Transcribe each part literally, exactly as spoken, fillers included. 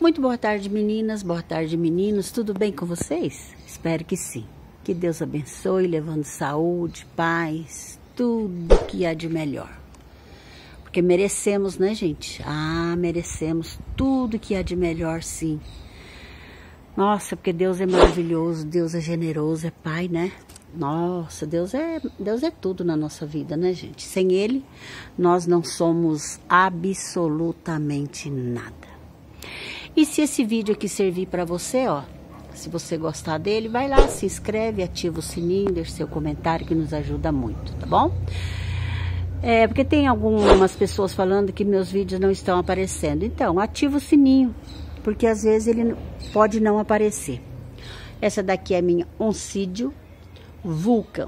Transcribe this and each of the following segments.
Muito boa tarde, meninas, boa tarde, meninos. Tudo bem com vocês? Espero que sim. Que Deus abençoe, levando saúde, paz, tudo que há de melhor. Porque merecemos, né, gente? Ah, merecemos tudo que há de melhor, sim. Nossa, porque Deus é maravilhoso, Deus é generoso, é Pai, né? Nossa, Deus é, Deus é tudo na nossa vida, né, gente? Sem Ele, nós não somos absolutamente nada. E se esse vídeo aqui servir para você, ó, se você gostar dele, vai lá, se inscreve, ativa o sininho, deixa seu comentário que nos ajuda muito, tá bom? É, porque tem algumas pessoas falando que meus vídeos não estão aparecendo. Então, ativa o sininho, porque às vezes ele pode não aparecer. Essa daqui é a minha Oncídio Vulcan.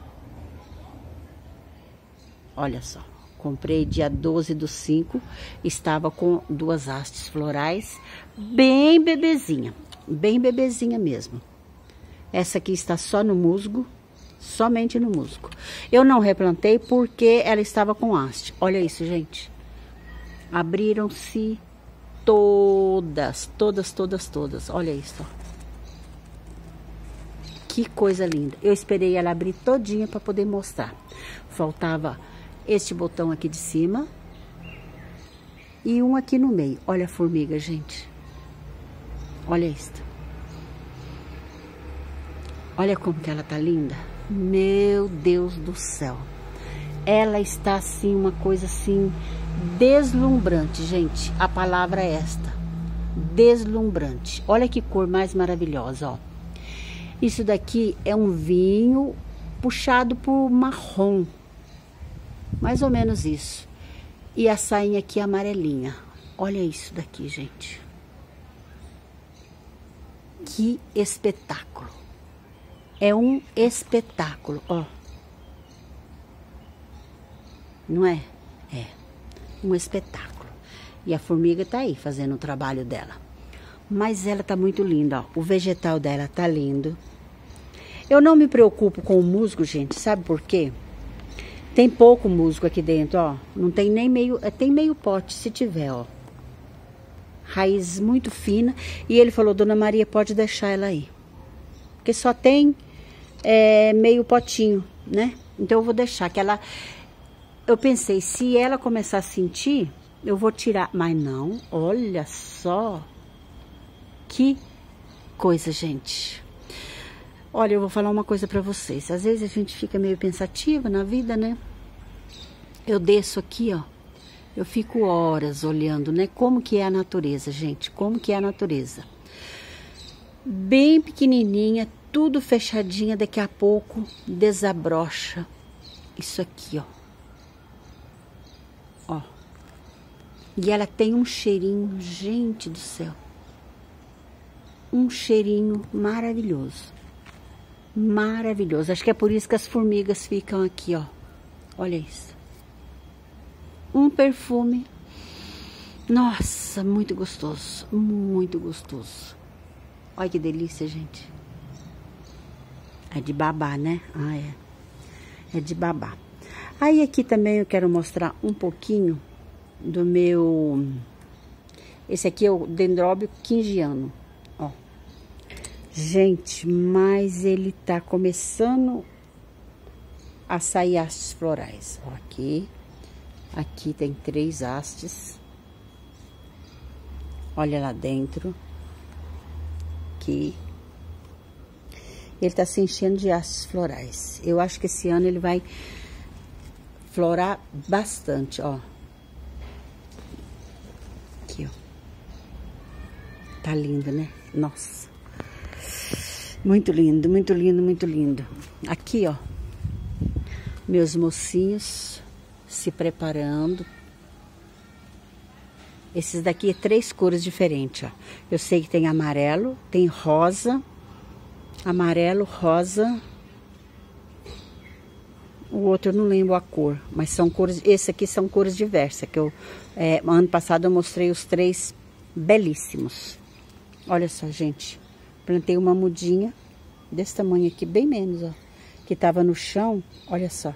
Olha só. Comprei dia doze do cinco, estava com duas hastes florais, bem bebezinha, bem bebezinha mesmo. Essa aqui está só no musgo, somente no musgo. Eu não replantei porque ela estava com haste. Olha isso, gente. Abriram-se todas, todas, todas, todas. Olha isso, ó. Que coisa linda. Eu esperei ela abrir todinha para poder mostrar. Faltava este botão aqui de cima e um aqui no meio. Olha a formiga, gente. Olha isso. Olha como que ela tá linda. Meu Deus do céu. Ela está assim, uma coisa assim, deslumbrante, gente. A palavra é esta. Deslumbrante. Olha que cor mais maravilhosa, ó. Isso daqui é um vinho puxado por marrom. Mais ou menos isso. E a sainha aqui amarelinha. Olha isso daqui, gente. Que espetáculo. É um espetáculo, ó. Não é? É. Um espetáculo. E a formiga tá aí fazendo o trabalho dela. Mas ela tá muito linda, ó. O vegetal dela tá lindo. Eu não me preocupo com o musgo, gente. Sabe por quê? Tem pouco musgo aqui dentro, ó. Não tem nem meio... Tem meio pote, se tiver, ó. Raiz muito fina. E ele falou, Dona Maria, pode deixar ela aí. Porque só tem é, meio potinho, né? Então eu vou deixar que ela... Eu pensei, se ela começar a sentir, eu vou tirar. Mas não, olha só. Que coisa, gente. Olha, eu vou falar uma coisa pra vocês. Às vezes a gente fica meio pensativa na vida, né? Eu desço aqui, ó. Eu fico horas olhando, né? Como que é a natureza, gente. Como que é a natureza. Bem pequenininha, tudo fechadinha. Daqui a pouco desabrocha. Isso aqui, ó. Ó. E ela tem um cheirinho, gente do céu. Um cheirinho maravilhoso. Maravilhoso. Acho que é por isso que as formigas ficam aqui, ó. Olha isso. Um perfume. Nossa, muito gostoso. Muito gostoso. Olha que delícia, gente. É de babá, né? Ah, é. É de babá. Aí aqui também eu quero mostrar um pouquinho do meu... Esse aqui é o dendróbio quingiano. Ó. Gente, mas ele tá começando a sair hastes florais. Ó, aqui, aqui tem três hastes. Olha lá dentro. Aqui. Ele tá se enchendo de hastes florais. Eu acho que esse ano ele vai florar bastante, ó. Aqui, ó. Tá lindo, né? Nossa. Muito lindo, muito lindo, muito lindo. Aqui, ó, meus mocinhos se preparando. Esses daqui é três cores diferentes, ó. Eu sei que tem amarelo, tem rosa, amarelo, rosa. O outro eu não lembro a cor, mas são cores. Esse aqui são cores diversas. Que eu, é, ano passado eu mostrei os três belíssimos. Olha só, gente. Plantei uma mudinha desse tamanho aqui, bem menos, ó. Que tava no chão, olha só.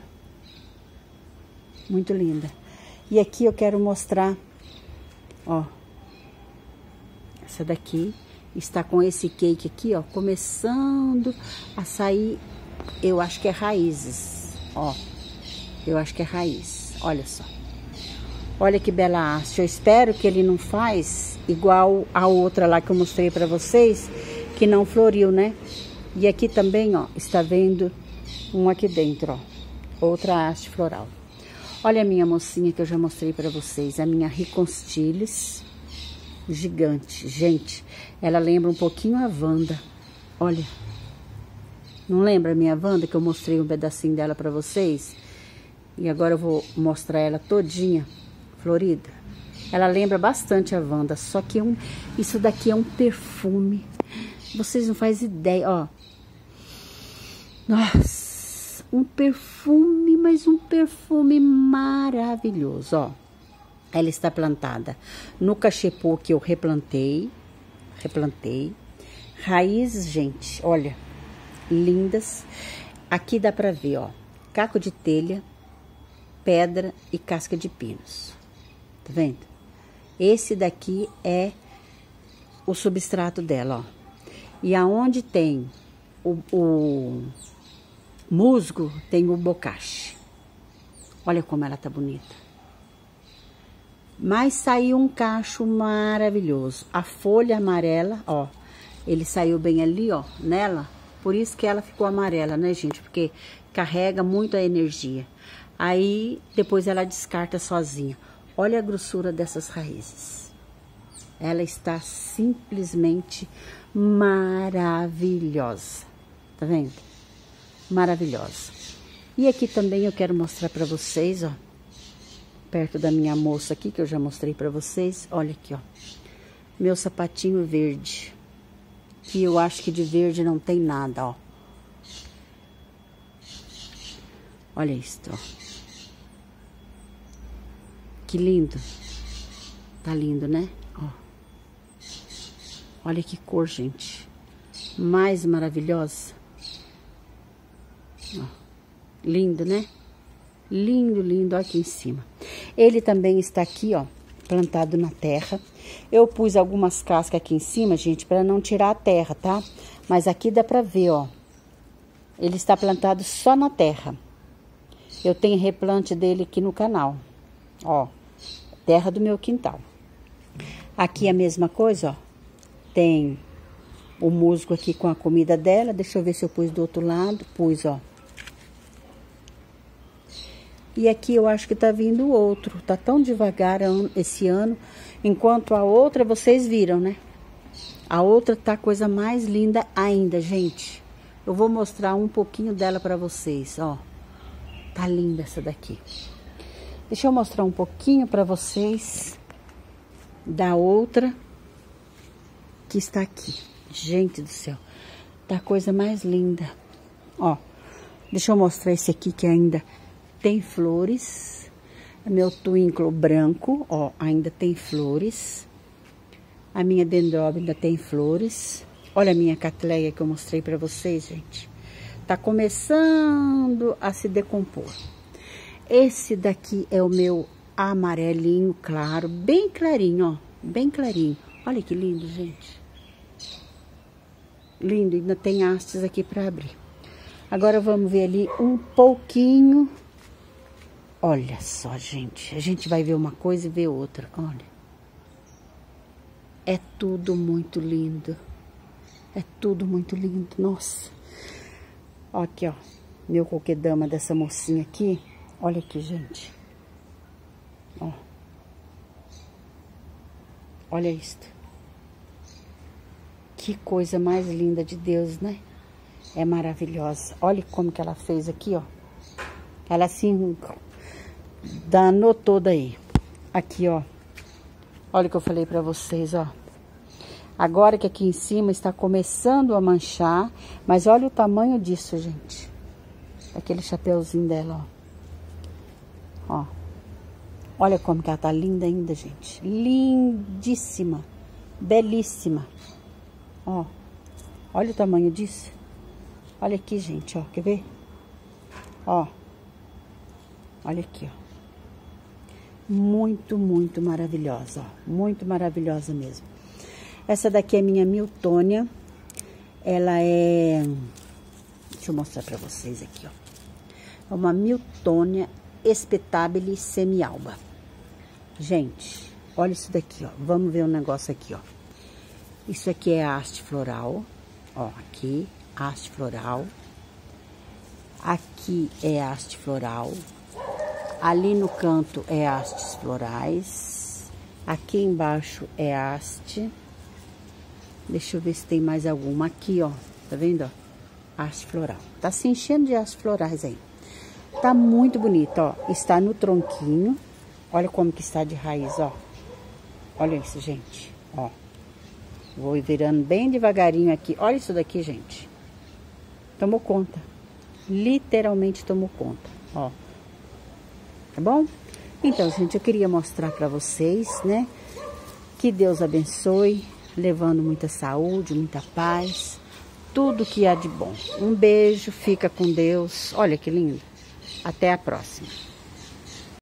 Muito linda. E aqui eu quero mostrar, ó. Essa daqui está com esse cake aqui, ó, começando a sair, eu acho que é raízes, ó. Eu acho que é raiz, olha só. Olha que bela haste. Eu espero que ele não faz igual a outra lá que eu mostrei pra vocês, que não floriu, né? E aqui também, ó, está vendo um aqui dentro, ó. Outra haste floral. Olha a minha mocinha que eu já mostrei pra vocês, a minha Riconstilis gigante. Gente, ela lembra um pouquinho a Wanda. Olha. Não lembra a minha Wanda que eu mostrei um pedacinho dela pra vocês? E agora eu vou mostrar ela todinha florida. Ela lembra bastante a Wanda, só que um, isso daqui é um perfume. Vocês não fazem ideia, ó. Nossa, um perfume, mas um perfume maravilhoso, ó. Ela está plantada no cachepô que eu replantei, replantei. Raízes, gente, olha, lindas. Aqui dá pra ver, ó, caco de telha, pedra e casca de pinos. Tá vendo? Esse daqui é o substrato dela, ó. E aonde tem o, o musgo, tem o bocache. Olha como ela tá bonita. Mas saiu um cacho maravilhoso. A folha amarela, ó, ele saiu bem ali, ó, nela. Por isso que ela ficou amarela, né, gente? Porque carrega muito a energia. Aí, depois ela descarta sozinha. Olha a grossura dessas raízes. Ela está simplesmente maravilhosa. Tá vendo? Maravilhosa. E aqui também eu quero mostrar pra vocês, ó. Perto da minha moça aqui, que eu já mostrei pra vocês. Olha aqui, ó. Meu sapatinho verde. Que eu acho que de verde não tem nada, ó. Olha isso, ó. Que lindo. Tá lindo, né? Ó. Olha que cor, gente. Mais maravilhosa. Ó. Lindo, né? Lindo, lindo. Olha aqui em cima. Ele também está aqui, ó, plantado na terra. Eu pus algumas cascas aqui em cima, gente, para não tirar a terra, tá? Mas aqui dá pra ver, ó. Ele está plantado só na terra. Eu tenho replante dele aqui no canal. Ó, terra do meu quintal. Aqui a mesma coisa, ó. Tem o musgo aqui com a comida dela. Deixa eu ver se eu pus do outro lado. Pus, ó. E aqui eu acho que tá vindo o outro. Tá tão devagar esse ano. Enquanto a outra, vocês viram, né? A outra tá a coisa mais linda ainda, gente. Eu vou mostrar um pouquinho dela pra vocês, ó. Tá linda essa daqui. Deixa eu mostrar um pouquinho pra vocês da outra que está aqui. Gente do céu, tá a coisa mais linda. Ó, deixa eu mostrar esse aqui que ainda tem flores. Meu twinkle branco, ó, ainda tem flores. A minha dendróbio ainda tem flores. Olha a minha catleia que eu mostrei pra vocês, gente. Tá começando a se decompor. Esse daqui é o meu amarelinho claro, bem clarinho, ó, bem clarinho. Olha que lindo, gente. Lindo, ainda tem hastes aqui pra abrir. Agora vamos ver ali um pouquinho. Olha só, gente. A gente vai ver uma coisa e ver outra. Olha. É tudo muito lindo. É tudo muito lindo. Nossa. Ó, aqui, ó. Meu coquedama dessa mocinha aqui. Olha aqui, gente. Ó. Olha isto. Que coisa mais linda de Deus, né? É maravilhosa. Olha como que ela fez aqui, ó. Ela assim danou toda aí. Aqui, ó. Olha o que eu falei pra vocês, ó. Agora que aqui em cima está começando a manchar. Mas olha o tamanho disso, gente. Aquele chapeuzinho dela, ó. Ó. Olha como que ela tá linda ainda, gente. Lindíssima. Belíssima. Ó. Olha o tamanho disso. Olha aqui, gente, ó. Quer ver? Ó. Olha aqui, ó. Muito, muito maravilhosa, ó. Muito maravilhosa mesmo. Essa daqui é minha Miltônia. Ela é... Deixa eu mostrar pra vocês aqui, ó. É uma Miltônia Espetabile Semialba. Gente, olha isso daqui, ó. Vamos ver um negócio aqui, ó. Isso aqui é a haste floral. Ó, aqui, haste floral. Aqui é haste floral. Ali no canto é hastes florais. Aqui embaixo é haste. Deixa eu ver se tem mais alguma. Aqui, ó. Tá vendo, ó? Haste floral. Tá se enchendo de hastes florais aí. Tá muito bonito, ó. Está no tronquinho. Olha como que está de raiz, ó. Olha isso, gente. Ó. Vou virando bem devagarinho aqui. Olha isso daqui, gente. Tomou conta. Literalmente tomou conta, ó. Tá bom? Então, gente, eu queria mostrar pra vocês, né? Que Deus abençoe, levando muita saúde, muita paz, tudo que há de bom. Um beijo, fica com Deus. Olha que lindo. Até a próxima.